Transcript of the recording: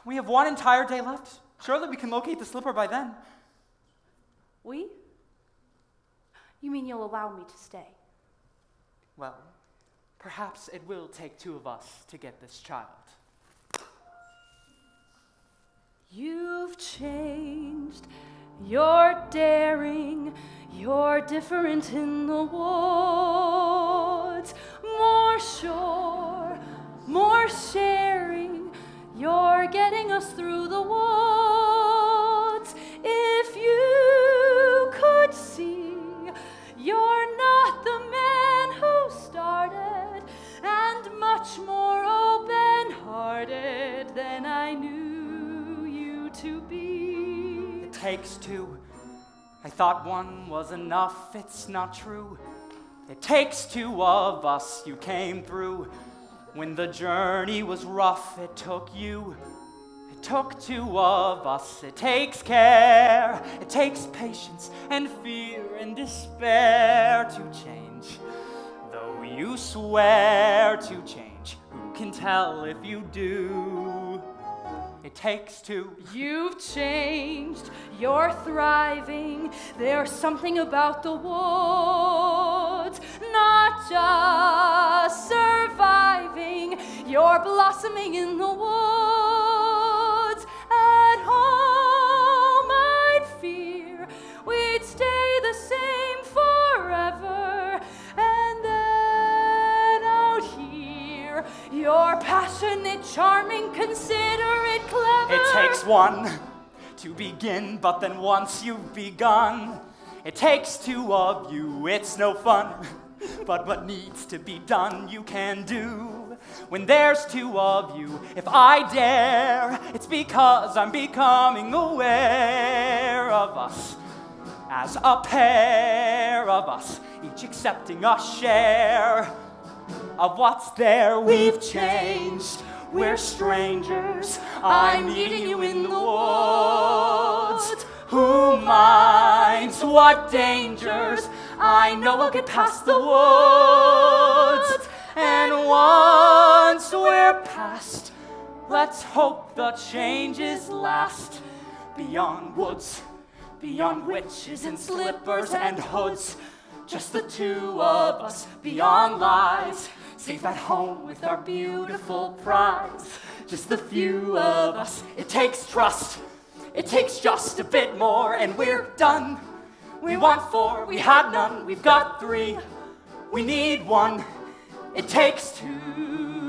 We have one entire day left. Surely we can locate the slipper by then. We? You mean you'll allow me to stay? Well, perhaps it will take two of us to get this child. You've changed, you're daring, you're different in the woods. More sure, more sharing, you're getting us through the woods. If you could see, you're not the man who started, and much more open-hearted than I knew you to be. It takes two. I thought one was enough, it's not true. It takes two of us, you came through. When the journey was rough, it took you. It took two of us, it takes care. It takes patience and fear and despair to change. Though you swear to change, who can tell if you do? It takes two. You've changed, you're thriving. There's something about the woods, not just surviving. You're blossoming in the woods. At home, I'd fear we'd stay the same forever. And then out here, you're passionate, charming, considerate, clever. It takes one to begin, but then once you've begun, it takes two of you, it's no fun. But what needs to be done, you can do. When there's two of you, if I dare, it's because I'm becoming aware of us as a pair of us, each accepting a share of what's there. We've changed, we're strangers. I'm meeting you in the woods. Who minds what dangers? I know we'll get past the woods. And once we're past, let's hope the changes last. Beyond woods, beyond witches and slippers and hoods, just the two of us, beyond lies, safe at home with our beautiful prize. Just the few of us. It takes trust, it takes just a bit more, and we're done. We want four, we had none, we've got three, we need one. It takes two.